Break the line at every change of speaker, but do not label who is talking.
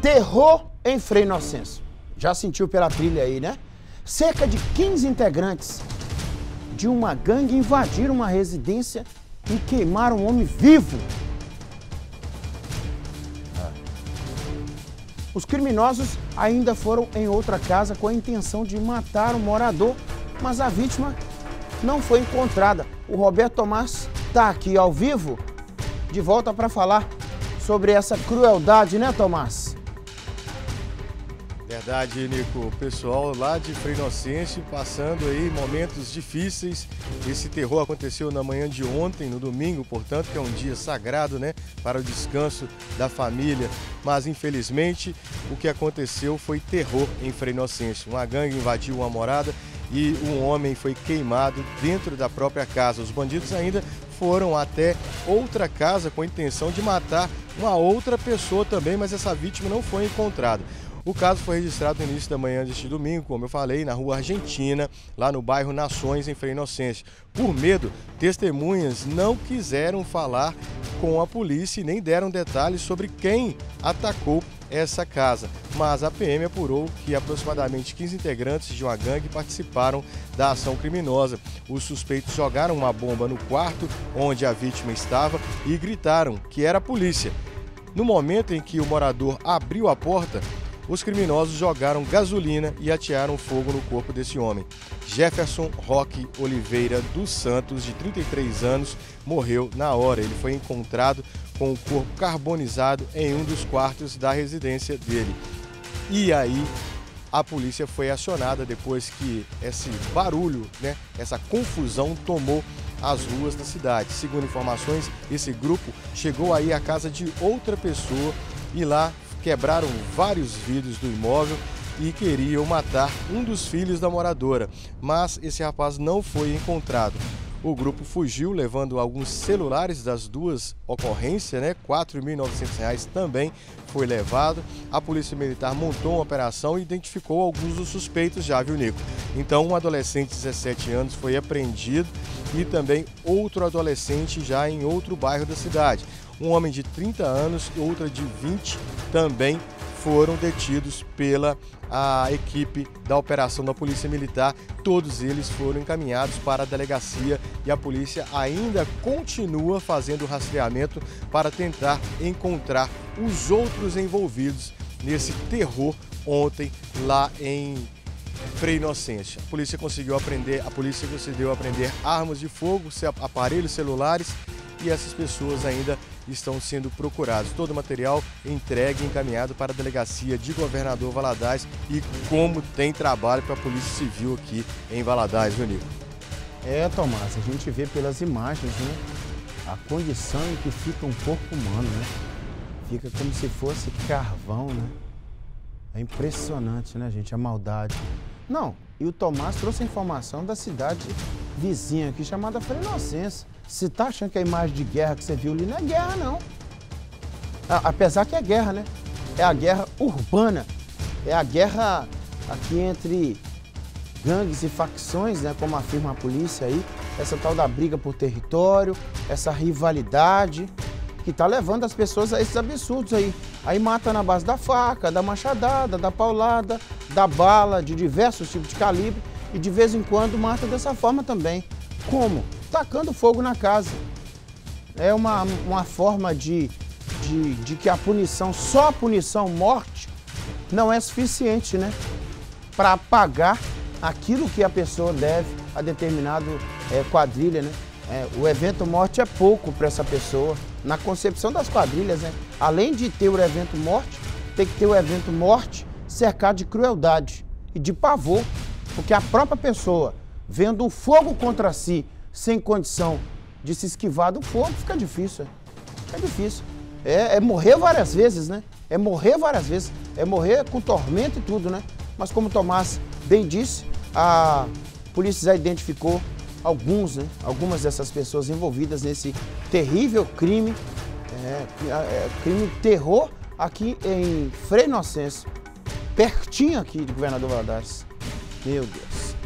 Terror em Frei Inocêncio. Já sentiu pela trilha aí, né? Cerca de 15 integrantes de uma gangue invadiram uma residência e queimaram um homem vivo. Os criminosos ainda foram em outra casa com a intenção de matar o morador, mas a vítima não foi encontrada. O Roberto Tomás está aqui ao vivo, de volta para falar sobre essa crueldade, né, Tomás?
Verdade, Nico. O pessoal lá de Frei Inocêncio passando aí momentos difíceis. Esse terror aconteceu na manhã de ontem, no domingo, portanto, que é um dia sagrado, né, para o descanso da família. Mas, infelizmente, o que aconteceu foi terror em Frei Inocêncio. Uma gangue invadiu uma morada e um homem foi queimado dentro da própria casa. Os bandidos ainda foram até outra casa com a intenção de matar uma outra pessoa também, mas essa vítima não foi encontrada. O caso foi registrado no início da manhã deste domingo, como eu falei, na Rua Argentina, lá no bairro Nações, em Frei Inocêncio. Por medo, testemunhas não quiseram falar com a polícia e nem deram detalhes sobre quem atacou essa casa. Mas a PM apurou que aproximadamente 15 integrantes de uma gangue participaram da ação criminosa. Os suspeitos jogaram uma bomba no quarto onde a vítima estava e gritaram que era a polícia. No momento em que o morador abriu a porta, os criminosos jogaram gasolina e atearam fogo no corpo desse homem. Jefferson Roque Oliveira dos Santos, de 33 anos, morreu na hora. Ele foi encontrado com o corpo carbonizado em um dos quartos da residência dele. E aí a polícia foi acionada depois que esse barulho, né, essa confusão tomou as ruas da cidade. Segundo informações, esse grupo chegou aí à casa de outra pessoa e lá quebraram vários vidros do imóvel e queriam matar um dos filhos da moradora, mas esse rapaz não foi encontrado. O grupo fugiu, levando alguns celulares das duas ocorrências, né? R$ 4.900 também foi levado. A Polícia Militar montou uma operação e identificou alguns dos suspeitos já, viu, Nico? Então, um adolescente de 17 anos foi apreendido e também outro adolescente já em outro bairro da cidade. Um homem de 30 anos e outra de 20 também foram detidos pela equipe da operação da Polícia Militar. Todos eles foram encaminhados para a delegacia e a polícia ainda continua fazendo o rastreamento para tentar encontrar os outros envolvidos nesse terror ontem lá em Frei Inocêncio. A polícia conseguiu apreender armas de fogo, aparelhos celulares, e essas pessoas ainda estão sendo procuradas. Todo o material entregue e encaminhado para a delegacia de Governador Valadares. E como tem trabalho para a Polícia Civil aqui em Valadares, viu, Nico?
Tomás, a gente vê pelas imagens, né? A condição em que fica um corpo humano, né? Fica como se fosse carvão, né? É impressionante, né, gente? A maldade. Não, e o Tomás trouxe a informação da cidade vizinha aqui, chamada Frei Inocêncio. Você tá achando que a imagem de guerra que você viu ali não é guerra, não. Apesar que é guerra, né? É a guerra urbana. É a guerra aqui entre gangues e facções, né? Como afirma a polícia aí. Essa tal da briga por território, essa rivalidade que tá levando as pessoas a esses absurdos aí. Aí mata na base da faca, da machadada, da paulada, da bala, de diversos tipos de calibre. E de vez em quando mata dessa forma também. Como? Tacando fogo na casa. É uma forma de que a punição, só a punição morte, não é suficiente, né? Para pagar aquilo que a pessoa deve a determinado quadrilha, né? O evento morte é pouco para essa pessoa. Na concepção das quadrilhas, né? Além de ter o evento morte, tem que ter o evento morte cercado de crueldade e de pavor. Porque a própria pessoa, vendo um fogo contra si, sem condição de se esquivar do fogo, fica difícil. Fica difícil. É morrer várias vezes, né? É morrer várias vezes. É morrer com tormento e tudo, né? Mas como o Tomás bem disse, a polícia já identificou algumas dessas pessoas envolvidas nesse terrível crime, crime terror aqui em Frei Inocêncio, pertinho aqui de Governador Valadares. Meu Deus.